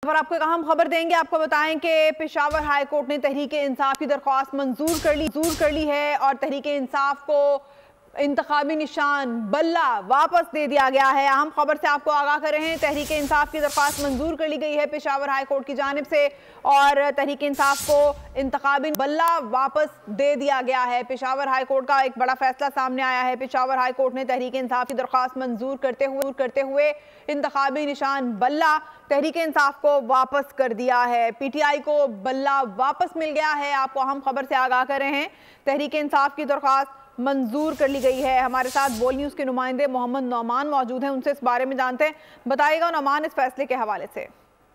اور आपको एक अहम खबर देंगे। आपको बताएं कि पेशावर हाई कोर्ट ने तहरीक इंसाफ की दरख्वास्त मंजूर कर ली है और तहरीक इंसाफ को इंतखाबी निशान बल्ला वापस दे दिया गया है। अहम खबर से आपको आगाह कर रहे हैं, तहरीक इंसाफ की दरख्वास्त मंजूर कर ली गई है पेशावर हाई कोर्ट की जानिब से और तहरीक इंसाफ को इंतखाबी बल्ला वापस दे दिया गया है। पेशावर हाई कोर्ट का एक बड़ा फैसला सामने आया है। पेशावर हाई कोर्ट ने तहरीक इंसाफ की दरख्वास्त मंजूर करते हुए इंतखाबी निशान बल्ला तहरीक इंसाफ को वापस कर दिया है। पीटीआई को बल्ला वापस मिल गया है। आपको अहम खबर से आगाह कर रहे हैं, तहरीक इंसाफ की दरख्वास्त मंजूर कर ली गई है। हमारे साथ बोल न्यूज़ के नुमाइंदे मोहम्मद नौमान मौजूद हैं, उनसे इस बारे में जानते हैं। बताइएगा नौमान, इस फैसले के हवाले से।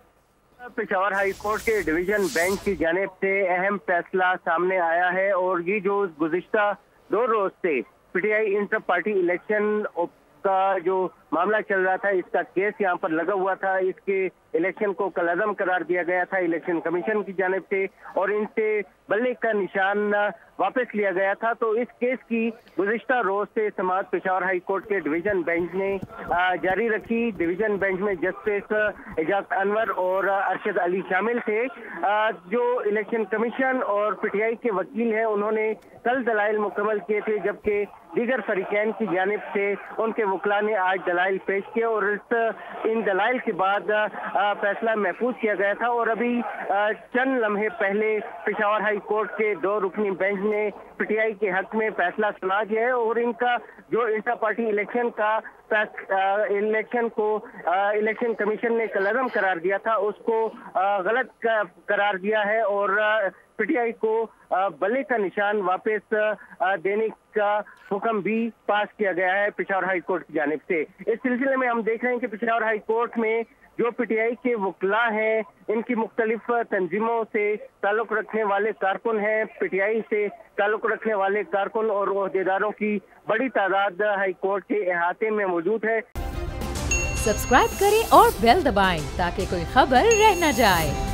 पेशावर हाई कोर्ट के डिवीजन बेंच की जानिब से अहम फैसला सामने आया है और ये जो गुज़िश्ता 2 रोज से पीटीआई इंटर पार्टी इलेक्शन का जो मामला चल रहा था, इसका केस यहाँ पर लगा हुआ था, इसके इलेक्शन को कलअदम करार दिया गया था इलेक्शन कमीशन की जानिब से और इनसे बल्ले का निशान वापस लिया गया था। तो इस केस की गुज़िश्ता रोज से समाअत पेशावर हाई कोर्ट के डिवीजन बेंच ने जारी रखी। डिवीजन बेंच में जस्टिस एजाज अनवर और अरशद अली शामिल थे। जो इलेक्शन कमीशन और पीटीआई के वकील हैं, उन्होंने कल दलाइल मुकम्मल किए थे, जबकि दीगर फरीकैन की जानिब से उनके वकला ने आज दलाइल पेश किए और इन दलाइल के बाद फैसला महफूज किया गया था। और अभी चंद लम्हे पहले पेशावर हाई कोर्ट के 2 रुकनी बेंच ने पीटीआई के हक में फैसला सुना दिया है और इनका जो इंटर पार्टी इलेक्शन का इलेक्शन को इलेक्शन कमीशन ने कलअदम करार दिया था, उसको गलत करार दिया है और पीटीआई को बल्ले का निशान वापस देने का हुक्म भी पास किया गया है पेशावर हाई कोर्ट की जानिब से। इस सिलसिले में हम देख रहे हैं कि पेशावर हाई कोर्ट में जो पीटीआई के वकला हैं, इनकी मुख्तलिफ तंजीमों से ताल्लुक रखने वाले कारकुन हैं, पीटीआई से ताल्लुक रखने वाले कारकुन और ओहदेदारों की बड़ी तादाद हाई कोर्ट के अहाते में मौजूद है। सब्सक्राइब करें और बेल दबाएं ताकि कोई खबर रह न जाए।